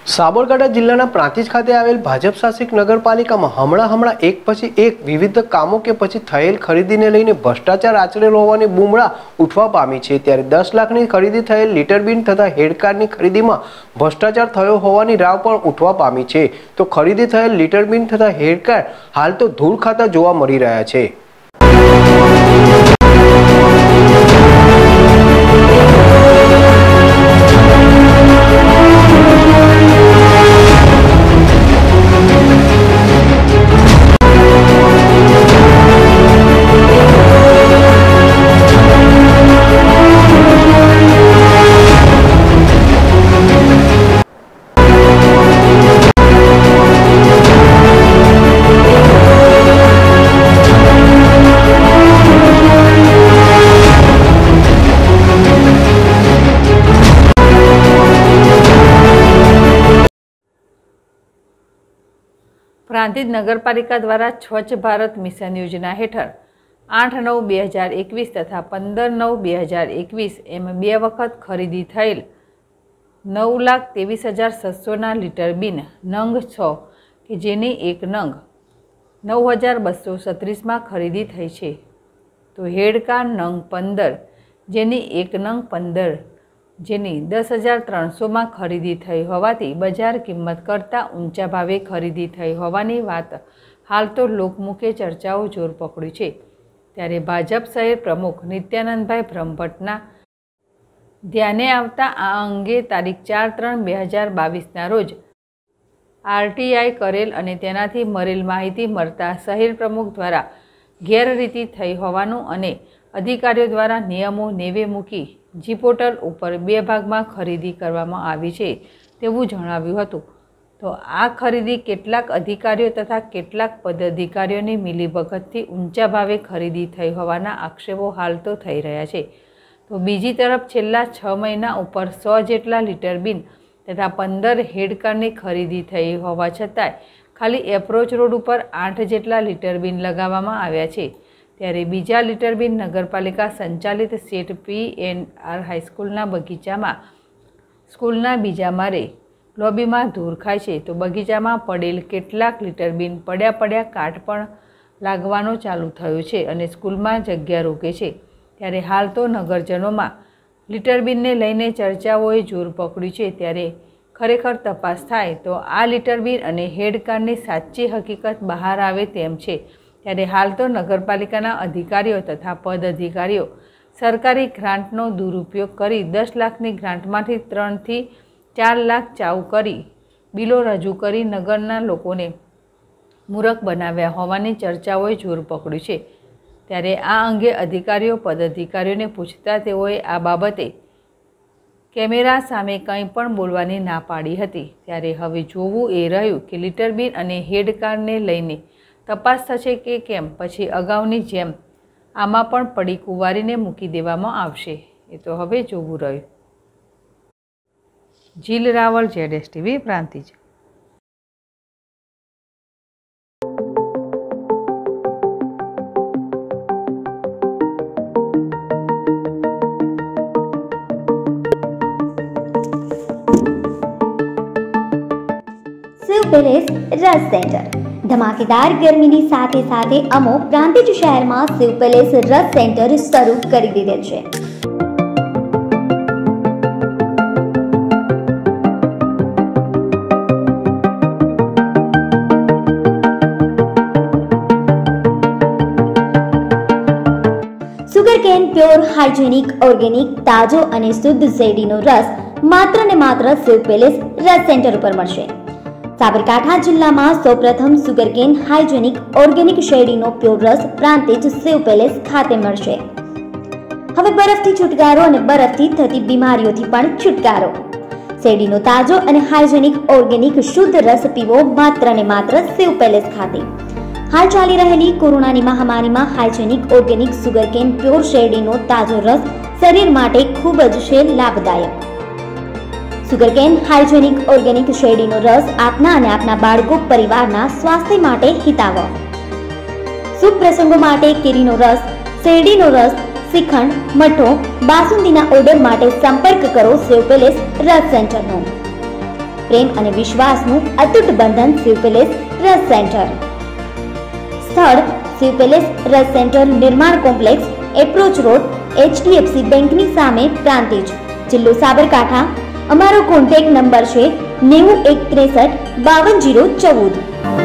સાબરકાંઠા જિલ્લાના પ્રાંતિજ ખાતે આવેલ ભાજપ શાસિત નગરપાલિકામાં હમણાં એક પછી એક વિવિધ કામો કે પછી થયેલ ખરીદીને લઈને ભ્રષ્ટાચાર આચરેલ હોવાની બૂમડા ઉઠવા પામી છે। ત્યારે 10 લાખની ખરીદી થયેલ લીટર બીન તથા હેડકારની ખરીદીમાં ભ્રષ્ટાચાર થયો હોવાની રાવ પણ ઉઠવા પામી છે। તો ખરીદી થયેલ લીટર બીન તથા હેડકાર હાલ તો ધૂળ ખાતા જોવા મળી રહ્યા છે। પ્રાંતિજ નગરપાલિકા દ્વારા સ્વચ્છ ભારત મિશન યોજના હેઠળ 8/9/2021 તથા 15/9/2021 એમ 2 વખત ખરીદી થયેલ 9,23,700ના લીટર બીન નંગ 6 કે જેની એક નંગ 9,236માં ખરીદી થઈ છે। તો હેડકાર નંગ 15 જેની એક નંગ 15 જેની 10,300માં ખરીદી થઈ હોવાથી બજાર કિંમત કરતાં ઊંચા ભાવે ખરીદી થઈ હોવાની વાત હાલ તો લોકમુખે ચર્ચાઓ જોર પકડ્યું છે। ત્યારે ભાજપ શહેર પ્રમુખ નિત્યાનંદભાઈ બ્રહ્મભટ્ટના ધ્યાને આવતા આ અંગે તારીખ 4/3/2022ના રોજ આરટીઆઈ કરેલ અને તેનાથી મળેલ માહિતી મળતા શહેર પ્રમુખ દ્વારા ગેરરીતિ થઈ હોવાનું અને અધિકારીઓ દ્વારા નિયમો નેવે મૂકી જી પોર્ટલ ઉપર 2 ભાગમાં ખરીદી કરવામાં આવી છે તેવું જણાવ્યું હતું। તો આ ખરીદી કેટલાક અધિકારીઓ તથા કેટલાક પદાધિકારીઓની મિલીભગતથી ઊંચા ભાવે ખરીદી થઈ હોવાના આક્ષેપો હાલ તો થઈ રહ્યા છે। તો બીજી તરફ છેલ્લા 6 મહિના ઉપર 100 જેટલા લીટર બીન તથા 15 હેડકારની ખરીદી થઈ હોવા છતાંય ખાલી એપ્રોચ રોડ ઉપર 8 જેટલા લીટર બીન લગાવવામાં આવ્યા છે। ત્યારે બીજા લીટર બીન નગરપાલિકા સંચાલિત સેટ P&R હાઈસ્કૂલના બગીચામાં સ્કૂલના બીજા માળે લોબીમાં ધૂળ ખાય છે। તો બગીચામાં પડેલ કેટલાક લીટર બીન પડ્યા કાટ પણ લાગવાનો ચાલુ થયો છે અને સ્કૂલમાં જગ્યા રોકે છે। ત્યારે હાલ તો નગરજનોમાં લીટર બીનને લઈને ચર્ચાઓએ જોર પકડ્યું છે। ત્યારે ખરેખર તપાસ થાય તો આ લીટર બીન અને હેડકારની સાચી હકીકત બહાર આવે તેમ છે। ત્યારે હાલ તો નગરપાલિકાના અધિકારીઓ તથા પદ અધિકારીઓ સરકારી ગ્રાન્ટનો દુરુપયોગ કરી 10 લાખની ગ્રાન્ટમાંથી 3 થી 4 લાખ ચાઉ કરી બિલો રજૂ કરી નગરના લોકોને મૂરખ બનાવ્યા હોવાની ચર્ચાઓએ જોર પકડ્યું છે। ત્યારે આ અંગે અધિકારીઓ પદ અધિકારીઓને પૂછતા તેઓએ આ બાબતે કેમેરા સામે કંઈ પણ બોલવાની ના પાડી હતી। ત્યારે હવે જોવું એ રહ્યું કે લીટર બીન અને હેડકારને લઈને તપાસ થશે કે કેમ પછી અગાઉની જેમ આમાં પણ પડી કુંવારીને મૂકી દેવામાં આવશે એ તો હવે જોવું રહ્યું। જીલ રાવલ, ZSTV, પ્રાંતિજ। शिव पैलेस रस सेंटर धमाकेदार गर्मीनी સાથે સાથે અમો પ્રાંતિજ શહેરમાં શિવ પેલેસ રસ સેન્ટર શરૂ કરી દીધેલ છે। સુગરકેન પ્યોર હાઇજેનિક ઓર્ગેનિક તાજો અને શુદ્ધ શેરડીનો રસ માત્ર ને માત્ર શિવ પેલેસ રસ સેન્ટર ઉપર મળશે। સાબરકાંઠા જિલ્લામાં સૌપ્રથમ સુગરકેન હાઇજેનિક ઓર્ગેનિક શેરડીનો પ્યોર રસ પ્રાંતિજ શિવ પેલેસ ખાતે મળશે। હવે બરફથી છુટકારો અને બરફથી થતી બીમારીઓથી પણ છુટકારો। શેરડીનો તાજો અને હાઇજેનિક ઓર્ગેનિક શુદ્ધ રસ પીવો માત્ર ને માત્ર શિવ પેલેસ ખાતે। હાલ ચાલી રહેલી કોરોનાની મહામારીમાં હાઇજેનિક ઓર્ગેનિક સુગરકેન પ્યોર શેરડીનો તાજો રસ શરીર માટે ખૂબ જ છે લાભદાયક। સુગરકેન હાઇજેનિક ઓર્ગેનિક શેરડીનો રસ આપના અને આપના બાળકો પરિવારના સ્વાસ્થ્ય માટે હિતાવહ। શુભ પ્રસંગો માટે કેરીનો રસ, શેરડીનો રસ, શ્રીખંડ, મઠો, બાસુંદીના ઓર્ડર માટે સંપર્ક કરો શિવ પેલેસ રસ સેન્ટરનો। પ્રેમ અને વિશ્વાસનું અતૂટ બંધન શિવ પેલેસ રસ સેન્ટર. સ્થળ શિવ પેલેસ રસ સેન્ટર, નિર્માણ કોમ્પ્લેક્સ, એપ્રોચ રોડ, HDFC બેંકની સામે, પ્રાંતિજ, જિલ્લો સાબરકાંઠા. અમારો કોન્ટેક્ટ નંબર છે 9163 52 014.